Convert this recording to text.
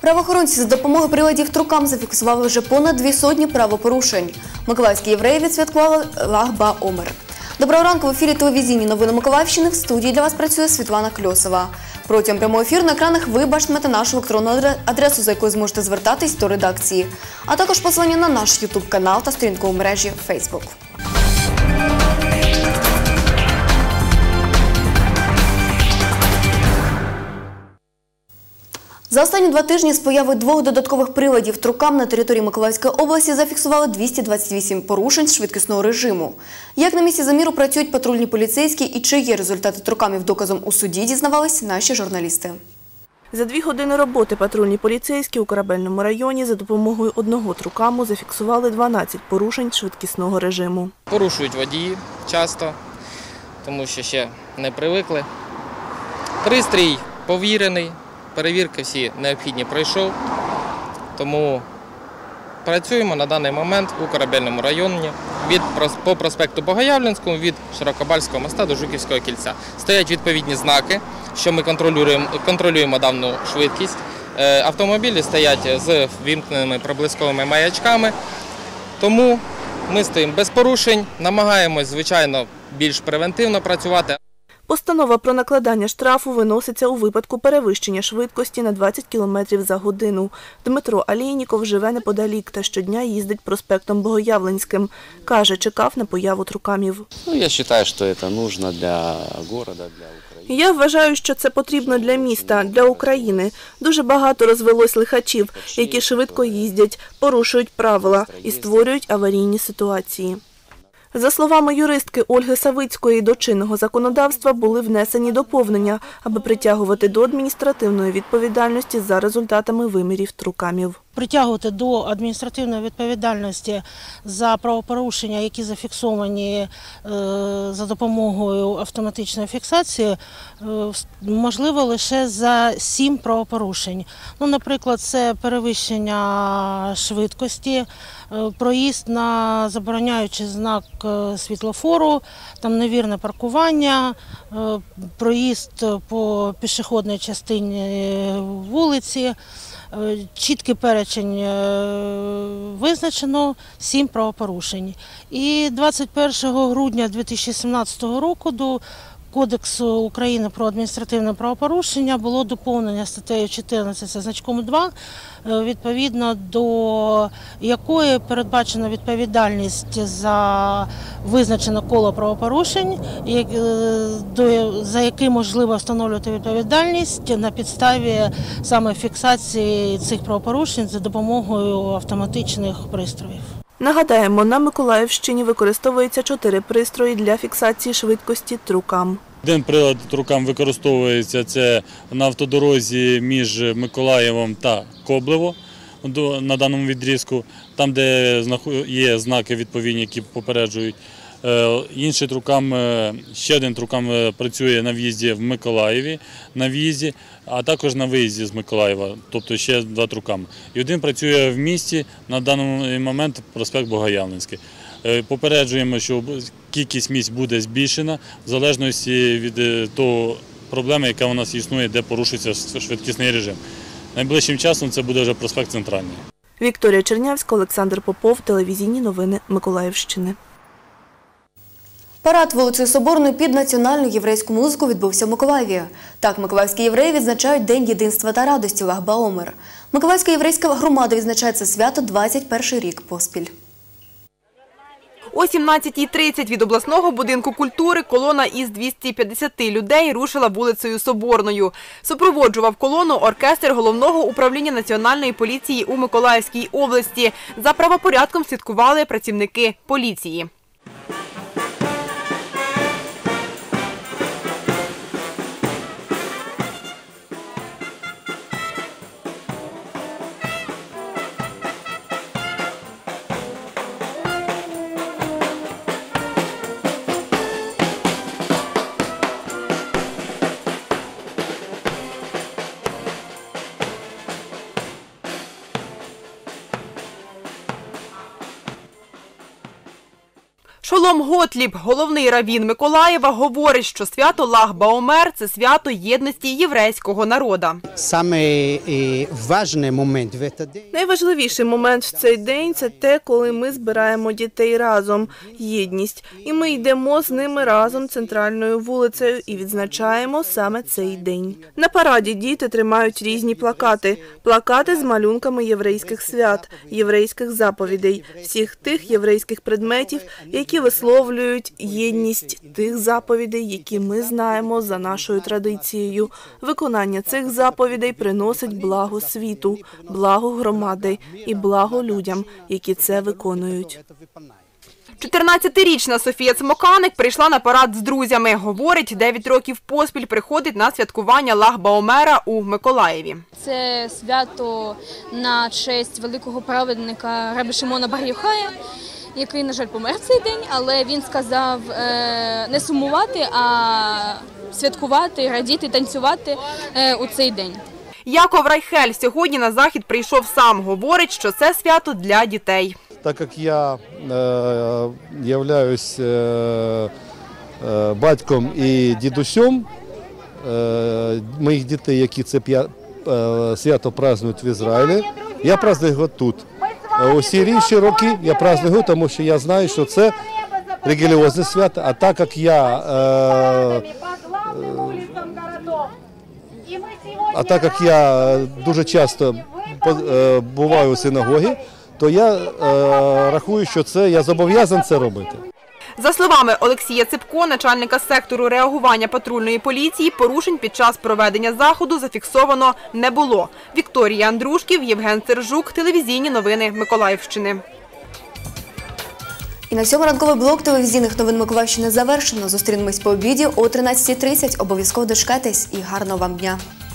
Правоохоронці за допомогою приладів трукам зафіксували вже понад 200 правопорушень. Миколаївські євреї відсвяткували Lag BaOmer. Доброго ранку, в ефірі телевізійні новини Миколаївщини. В студії для вас працює Світлана Кльосова. Протягом прямого ефіру на екранах ви бачитимете нашу електронну адресу, за якою зможете звертатись до редакції, а також посилання на наш YouTube-канал та сторінку у мережі Facebook. За останні 2 тижні з появи 2 додаткових приладів трукам на території Миколаївської області зафіксували 228 порушень швидкісного режиму. Як на місці заміру працюють патрульні поліцейські і чи є результати трукамів доказом у суді, дізнавались наші журналісти. За 2 години роботи патрульні поліцейські у Корабельному районі за допомогою одного трукаму зафіксували 12 порушень швидкісного режиму. Порушують водії часто, тому що ще не привикли. Пристрій повірений. Перевірки всі необхідні пройшов, тому працюємо на даний момент у Корабельному районі по проспекту Богоявленському від Широкобальського моста до Жуківського кільця. Стоять відповідні знаки, що ми контролюємо дану швидкість. Автомобілі стоять з вімкненими проблисковими маячками, тому ми стоїмо без порушень, намагаємось, звичайно, більш превентивно працювати. Постанова про накладання штрафу виноситься у випадку перевищення швидкості на 20 км за годину. Дмитро Алійніков живе неподалік та щодня їздить проспектом Богоявленським. Каже, чекав на появу трукамів. Я вважаю, що це потрібно для міста, для України. Я вважаю, що це потрібно для міста, для України. Дуже багато розвелось лихачів, які швидко їздять, порушують правила і створюють аварійні ситуації. За словами юристки Ольги Савицької, до чинного законодавства були внесені доповнення, аби притягувати до адміністративної відповідальності за результатами вимірів трукамів. Притягувати до адміністративної відповідальності за правопорушення, які зафіксовані за допомогою автоматичної фіксації, можливо лише за 7 правопорушень. Наприклад, це перевищення швидкості, проїзд на забороняючий знак світлофору, невірне паркування, проїзд по пішохідній частині вулиці. Чіткий перечень визначено, 7 правопорушень. І 21 грудня 2017 року до Кодексу України про адміністративне правопорушення було доповнення статтею 14 зі значком 2, відповідно до якої передбачена відповідальність за визначене коло правопорушень, за які можливо встановлювати відповідальність на підставі саме фіксації цих правопорушень за допомогою автоматичних пристроїв. Нагадаємо, на Миколаївщині використовується 4 пристрої для фіксації швидкості трукам. Один прилад трукам використовується це на автодорозі між Миколаєвом та Коблево на даному відрізку, там де є знаки відповідні, які попереджують. Інший трукам, ще один трукам працює на в'їзді в Миколаєві, на в'їзді, а також на виїзді з Миколаєва, тобто ще 2 труками. І один працює в місті, на даний момент проспект Богоявленський. Попереджуємо, що кількість місць буде збільшена в залежності від того проблеми, яка у нас існує, де порушується швидкісний режим. Найближчим часом це буде вже проспект Центральний. Вікторія Чернявська, Олександр Попов, телевізійні новини Миколаївщини. Парад вулицею Соборною під національну єврейську музику відбувся в Миколаєві. Так, миколаївські євреї відзначають День єдинства та радості Lag BaOmer. Миколаївська єврейська громада відзначає це свято 21-й рік поспіль. О 17:30 від обласного будинку культури колона із 250 людей рушила вулицею Соборною. Супроводжував колону оркестр Головного управління Національної поліції у Миколаївській області. За правопорядком слідкували працівники поліції. Авесолом Готліб, головний раввін Миколаєва, говорить, що свято Lag-BaOmer – це свято єдності єврейського народу. Найважливіший момент в цей день – це те, коли ми збираємо дітей разом – єдність. І ми йдемо з ними разом центральною вулицею і відзначаємо саме цей день. На параді діти тримають різні плакати. Плакати з малюнками єврейських свят, єврейських заповідей, всіх тих єврейських предметів, які висловлюють єдність тих заповідей, які ми знаємо за нашою традицією. Виконання цих заповідей приносить благо світу, благо громади і благо людям, які це виконують. 14-річна Софія Цмоканик прийшла на парад з друзями. Говорить, 9 років поспіль приходить на святкування Lag-BaOmer у Миколаєві. Це свято на честь великого праведника Рабі Шимона бар Йохая, який, на жаль, помер в цей день, але він сказав не сумувати, а святкувати, радіти, танцювати у цей день. Яков Райхель сьогодні на захід прийшов сам. Говорить, що це свято для дітей. Так как я являюсь батьком і дідусем моїх дітей, які це свято празднують в Ізраїлі, я праздную його тут. Усі інші роки я праздную його, тому що я знаю, що це релігіозне свято, а так як я дуже часто буваю у синагогі, то я рахую, що я зобов'язаний це робити. За словами Олексія Ципко, начальника сектору реагування патрульної поліції, порушень під час проведення заходу зафіксовано не було. Вікторія Андрушків, Євген Сержук, телевізійні новини Миколаївщини. І на цьому ранковий блок телевізійних новин Миколаївщини завершено. Зустрінемось по обіді о 13:30. Обов'язково дочекайтесь і гарного вам дня.